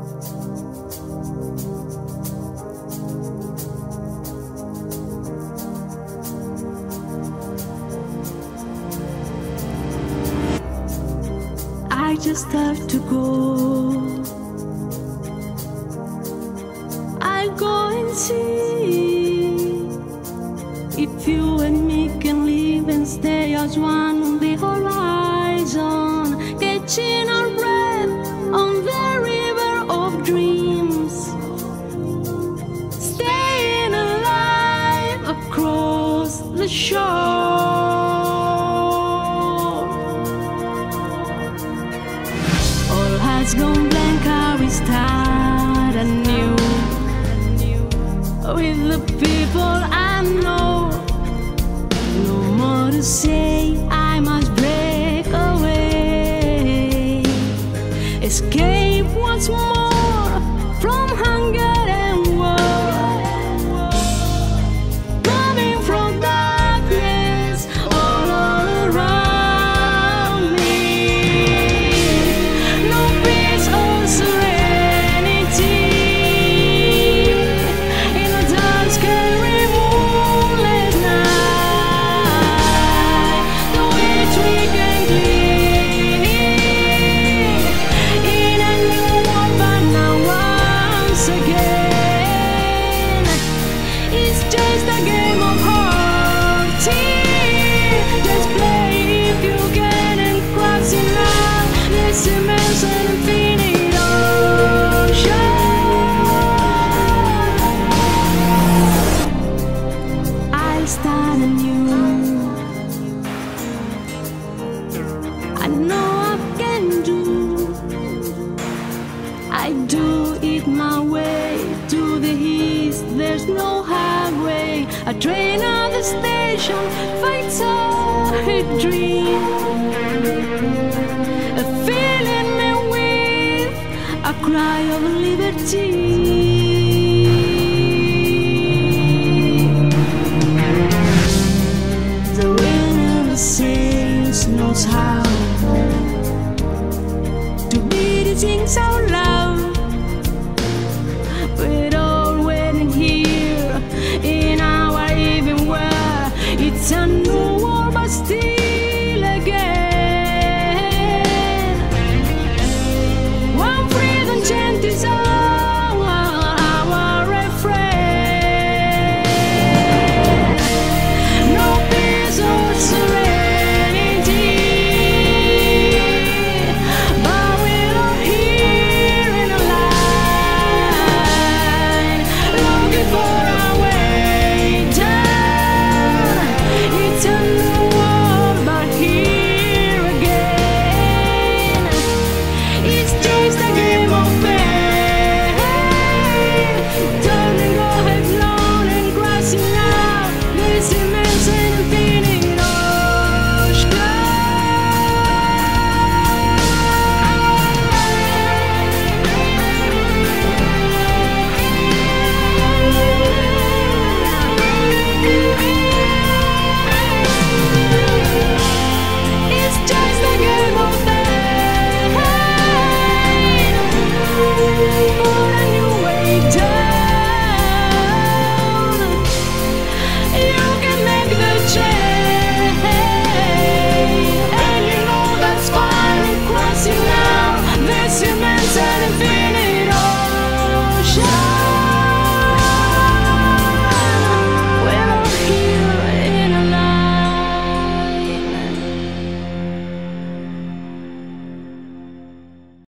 I just have to go. I'll go and see if you and me can live and stay as one on the horizon, catching our breath on the river of dreams, staying alive across the shore. Has gone blank, I will start anew with the people I know. No more to say, I must break away, escape once more from hunger and war, coming from darkness all around. Start anew. I know I can do. I do it my way. To the east, there's no highway. A train at the station fights a dream, a feeling me with a cry of liberty. Sails knows how to beat the things out loud, but